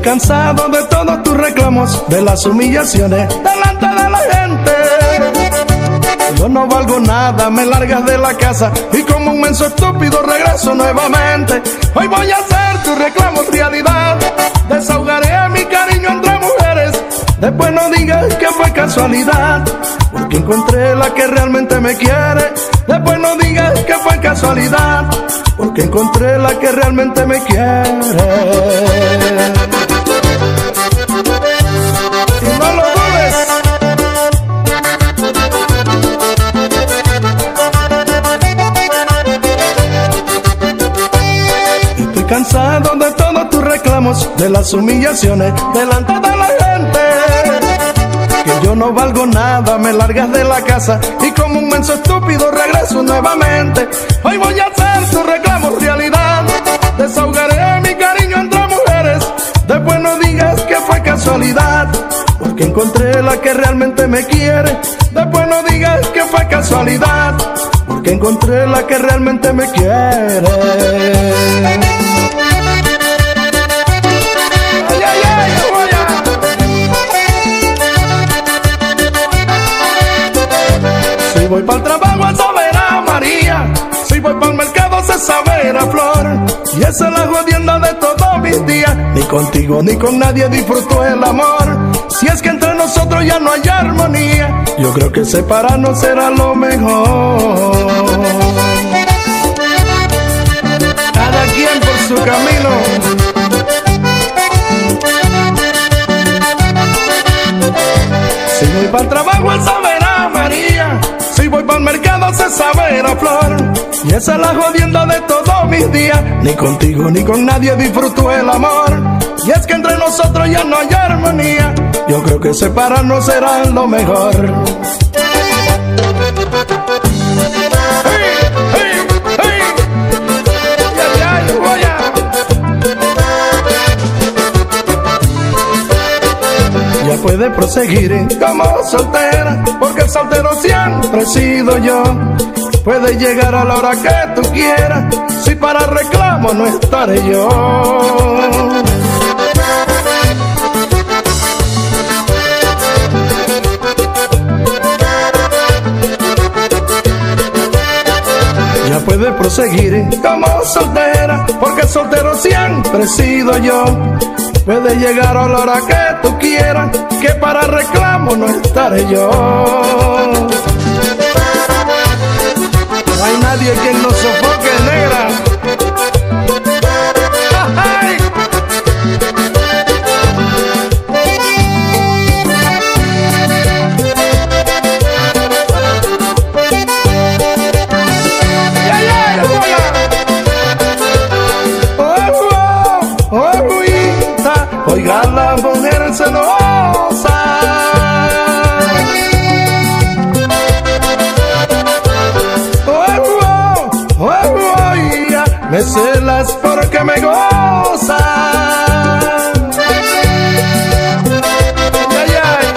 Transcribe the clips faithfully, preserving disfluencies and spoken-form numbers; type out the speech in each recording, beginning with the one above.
cansado de todos tus reclamos, de las humillaciones delante de la gente. Yo no valgo nada, me largas de la casa y como un menso estúpido regreso nuevamente. Hoy voy a hacer tus reclamos realidad, desahogaré mi cariño entre mujeres. Después no digas que fue casualidad, porque encontré la que realmente me quiere. Después no digas que fue casualidad, porque encontré la que realmente me quiere. Y no lo dudes. Estoy cansado de todos tus reclamos, de las humillaciones delante de la gente. Que yo no valgo nada, me largas de la casa y como un menso estúpido regreso nuevamente. Hoy voy a hacer tus reclamos realidad, desahogaré mi cariño entre mujeres. Después no digas que fue casualidad, porque encontré la que realmente me quiere. Después no digas que fue casualidad, porque encontré la que realmente me quiere. Si voy para el trabajo a saber a María, si voy para el mercado se saber a Flor. Y esa es la jodienda de todos mis días, ni contigo ni con nadie disfruto el amor. Si es que entre nosotros ya no hay armonía, yo creo que separarnos será lo mejor. Cada quien por su camino. Si voy para el trabajo a saber a María, si voy para el mercado se sabe a Flor. Y esa es la jodienda de todos mis días, ni contigo ni con nadie disfruto el amor. Y es que entre nosotros ya no hay armonía, yo creo que separarnos será lo mejor. Hey, hey, hey. Ya, ya, voy a. Ya puedes proseguir como soltera, porque el soltero siempre he sido yo. Puedes llegar a la hora que tú quieras, si para reclamo no estaré yo. Ya puedes proseguir como soltera, porque el soltero siempre he sido yo. Puedes llegar a la hora que tú quieras, que para reclamo no estaré yo. No hay nadie quien nos sofoque, negra. ¡Ay! Oiga la mujer celosa, oh, oh, oh, oh, yeah. Me celas porque me goza. Ay, ay.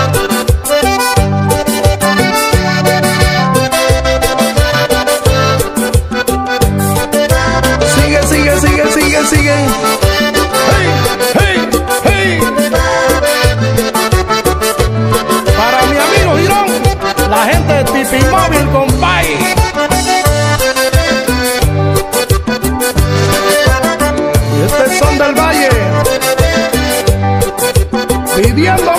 Sigue, sigue, sigue, sigue, sigue. La gente de Tipi Móvil, compay. Y este son del Valle, pidiendo